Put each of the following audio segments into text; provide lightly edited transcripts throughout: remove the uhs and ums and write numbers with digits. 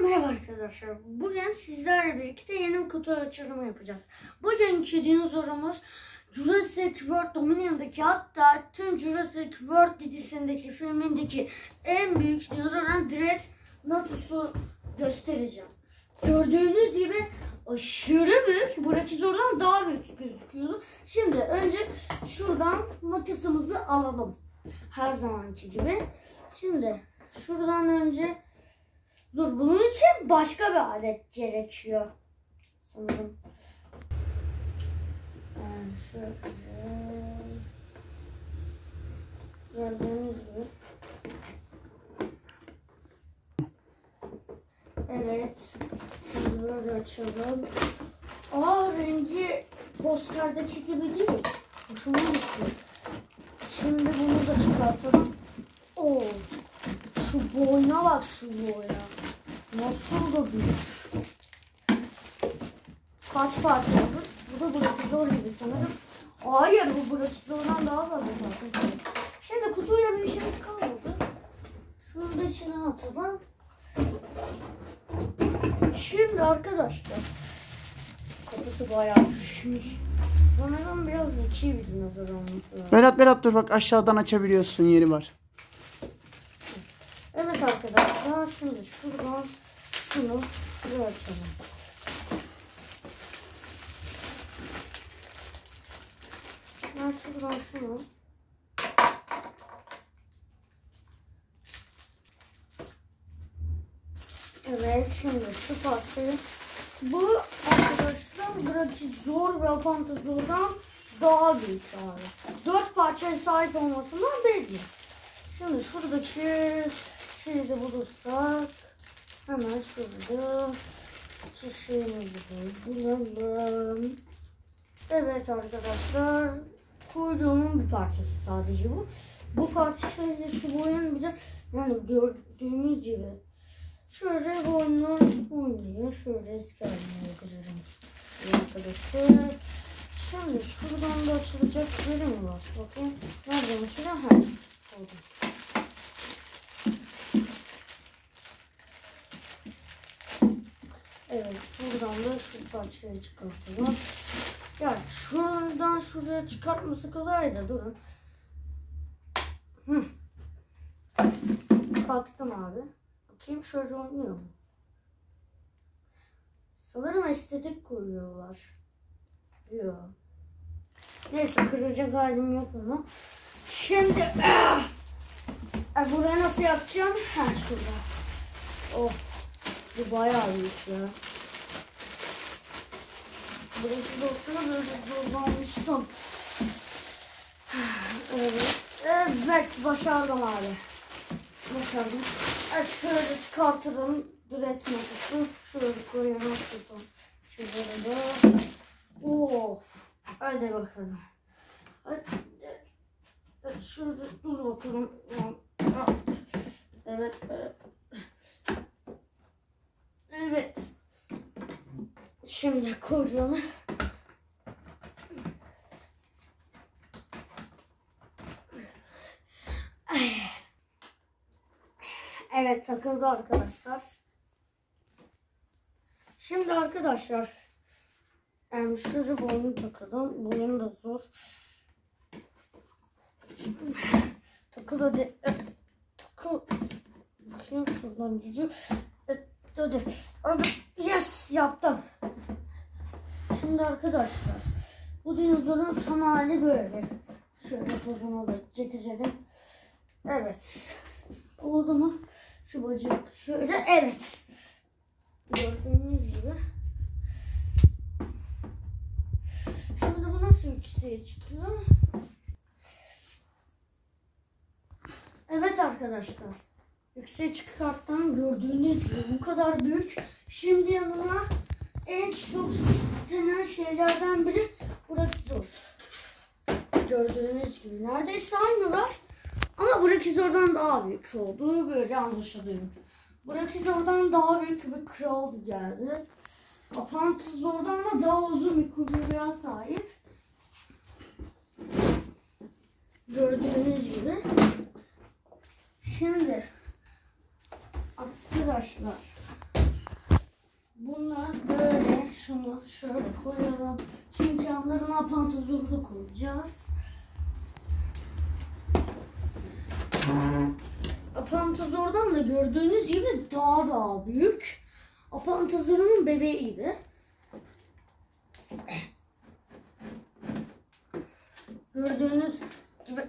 Merhaba arkadaşlar. Bugün sizlerle birlikte yeni bir kutu açılımı yapacağız. Bugünkü dinozorumuz Jurassic World Dominion'daki, hatta tüm Jurassic World dizisindeki, filmindeki en büyük dinozorun Dreadnought'u göstereceğim. Gördüğünüz gibi aşırı büyük. Brachiosaurus'dan daha büyük gözüküyordu. Şimdi önce şuradan makasımızı alalım. Her zamanki gibi. Şimdi şuradan önce bunun için başka bir alet gerekiyor sanırım. Şöyle gördüğünüz gibi. Evet. Şimdi böyle açalım. Rengi posterdeki gibi değil. Hoşuma gitti. Şimdi bunu da çıkartalım. Şu boyuna bak, şu boya. Nasıl da büyük. Kaç parça olur? Bu da Brachiosaur gibi sanırım. Hayır, bu Brachiosaur'dan daha fazla parça. Şimdi kutuyla bir işimiz kalmadı. Şurada içine atalım. Şimdi arkadaşlar, kapısı bayağı düşmüş. Sanırım biraz zeki bir dinozor olması lazım. Berat dur bak, aşağıdan açabiliyorsun, yeri var. Evet arkadaşlar, şimdi şuradan şunu buraya açalım. Ben şuradan şunu. Evet, şimdi şu parçayı, bu arkadaşlar Brachiosaur ve Apatosaurus'dan daha büyük abi. 4 parçaya sahip olmasından belli. Şimdi şuradaki şeyi de bulursak hemen şurada şeyimizi bulalım. Evet arkadaşlar, kuyruğunun bir parçası sadece bu. Bu parçayla şu boyun bile, yani gördüğünüz gibi şöyle boynunu oynuyor. Şöyle iskeletini kırıyorum arkadaşlar. Şimdi şuradan da açılacak yeri mi var? Bakayım. Nereden açılıyor? Oldu. Evet, buradan da şu parçayı çıkartalım. Yani şuradan şuraya çıkartması kolay da, durun. Kalktım abi. Bakayım, şöyle oynuyor mu? Sanırım estetik koyuyorlar. Yok. Neyse, kıracak halim yok bunu. Şimdi buraya nasıl yapacağım? Şurada. Bu bayağı büyük ya. Burası doktora böyle zorlanmıştım. Evet, başardım abi. Başardım. Şöyle çıkartırım. Dreadnought'u şöyle koyalım. Şurada da. Hadi bakalım. Şurada dur bakalım. Evet. Evet. Şimdi kuyruğunu. Evet, takıldı arkadaşlar. Şimdi arkadaşlar, şuraya boynunu takalım. Boynum da zor. Takıl hadi. Takıl. Bakayım şuradan gücü. Hadi. Yes, yaptım. Şimdi arkadaşlar, bu dinozorun tam hali böyle. Şöyle pozunu da getirelim. Evet. Oldu mu? Şu bacak şöyle. Evet. Gördüğünüz gibi. Şimdi bu nasıl yükseğe çıkıyor? Evet arkadaşlar, yükseğe çıkarttım. Gördüğünüz gibi bu kadar büyük. Şimdi yanına en çok istenen şeylerden biri Brachiosaur. Gördüğünüz gibi neredeyse aynılar. Ama Brachiosaur'dan daha büyük olduğu böyle anlaşılıyor. Brachiosaur'dan daha büyük bir kral geldi. Apatosaurus'dan da daha uzun bir kuyruğa sahip. Gördüğünüz gibi. Şimdi arkadaşlar, Bunu böyle şunu şöyle koyalım. Çünkü yanlarına pantolonlu koyacağız. Apantozor'dan da gördüğünüz gibi daha büyük. Apantozor'un bebeği gibi. Gördüğünüz gibi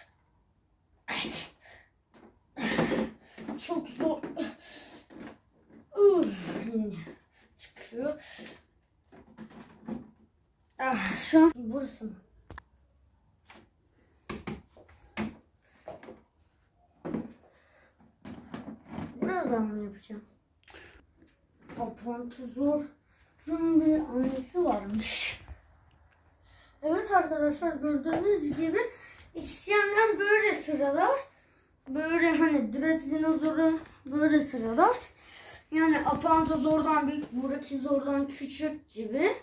çok zor çıkıyor. Şu an burası mı? Birazdan mı yapacağım? Apantozor'un bir annesi varmış. Evet arkadaşlar, gördüğünüz gibi isteyenler böyle sıralar. Böyle hani Dread Dinosaur'u böyle sıralar. Yani Apantozor'dan büyük, Brachiosaur'dan küçük gibi.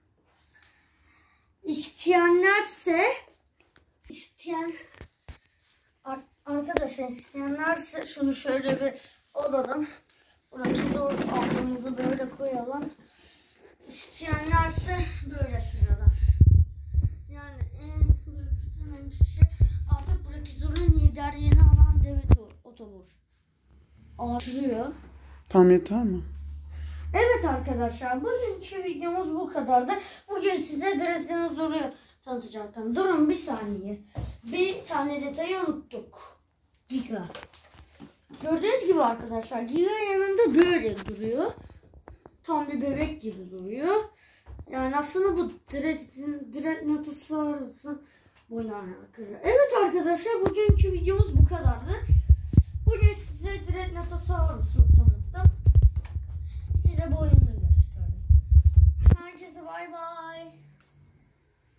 İsteyenlerse isteyenlerse şunu şöyle bir odadan Brachiosaur aldığımızı böyle koyalım. İsteyenlerse böyle sıralar. Yani en büyük en küçük artık Brachiosaur'un liderliğini alan dev otobur. Artırıyor. Tamam, yeter mi? Evet arkadaşlar, bugünkü videomuz bu kadardı. Bugün size Dread Dinosaur'u tanıtacaktım. Durun bir saniye. Bir tane detayı unuttuk. Giga. Gördüğünüz gibi arkadaşlar, Giga yanında böyle duruyor. Tam bir bebek gibi duruyor. Yani aslında bu Dreadnoughtosaurus'un boyunlarına bakıyor. Evet arkadaşlar, bugünkü videomuz bu kadardı. Bugün size Dreadnoughtosaurus'u tanıttım. Size boyununu gösterdim. Herkese bay bay.